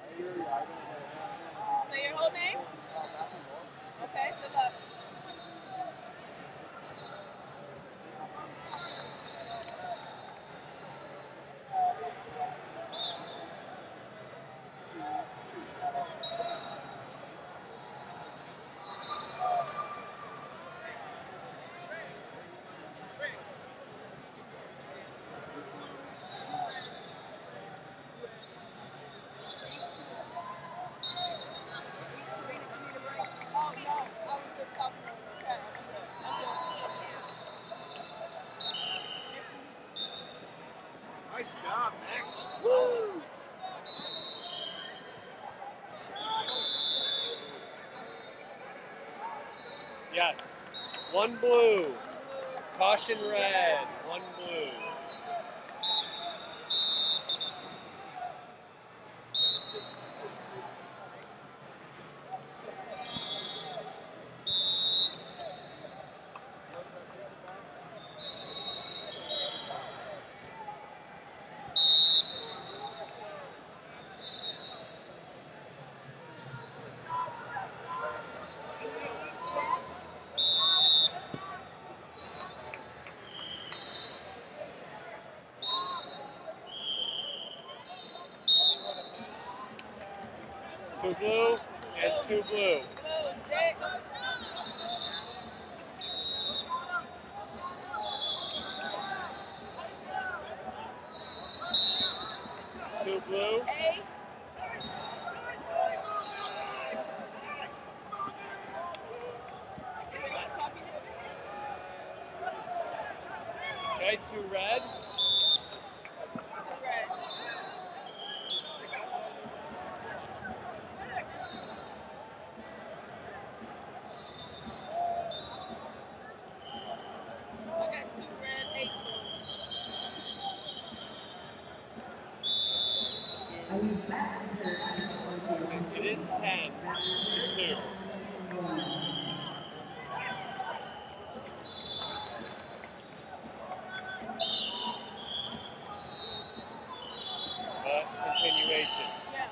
Say your whole name? Okay, good luck. Oh, no, I was just talking to him. Okay, I'm good. Nice job, Max. Woo! Yes. One blue. Caution red. One blue. Two blue and two blue. Blue, stick. Two blue. A. Okay, two red. Red. Okay, two red, 8 blue. It is 10. Two. Continuation. Yeah.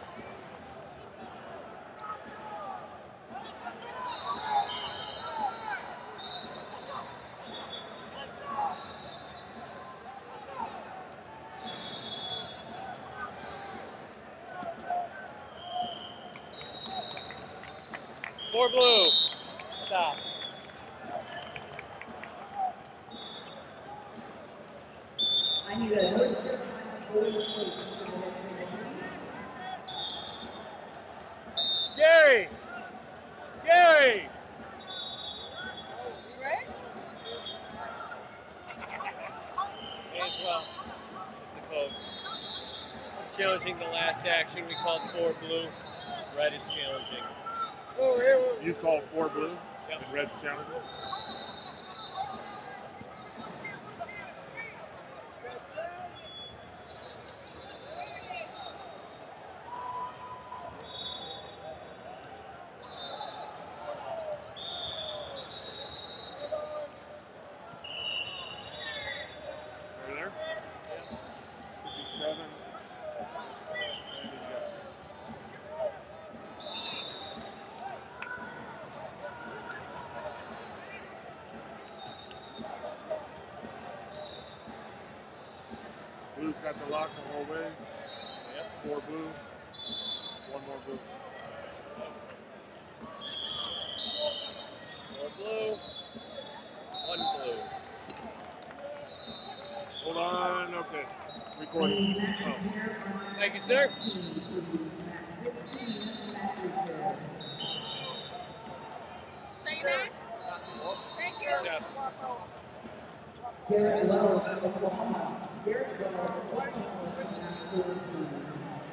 Four blue. Stop. I need a North Carolina boys coach to go to the please. Gary! Gary! You ready? May as well, I suppose. Challenging the last action, we called four blue. Red is challenging. You called four blue? Yep. And red sounded? Over there? 57. And adjustment. Blue's got the lock the whole way. Yep. Four blue. One more blue. Four blue. One blue. Hold on. Okay. Recording. Oh. Thank you, sir. Say your name? Thank you. Jeff. Garrett Wells, Oklahoma. Garrett Wells, Oklahoma, to have 4 please.